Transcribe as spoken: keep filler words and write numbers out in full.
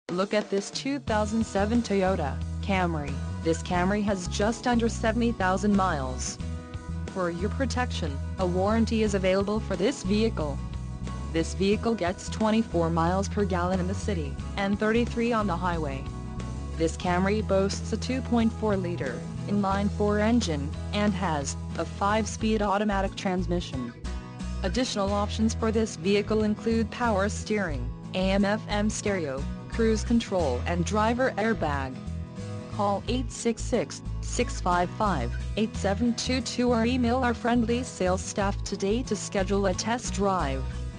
Look at this two thousand seven Toyota Camry. This Camry has just under seventy thousand miles. For your protection, a warranty is available for this vehicle. This vehicle gets twenty-four miles per gallon in the city, and thirty-three on the highway. This Camry boasts a two point four liter inline-four engine, and has a five-speed automatic transmission. Additional options for this vehicle include power steering, A M F M stereo, cruise control and driver airbag. Call eight six six, six five five, eight seven two two or email our friendly sales staff today to schedule a test drive.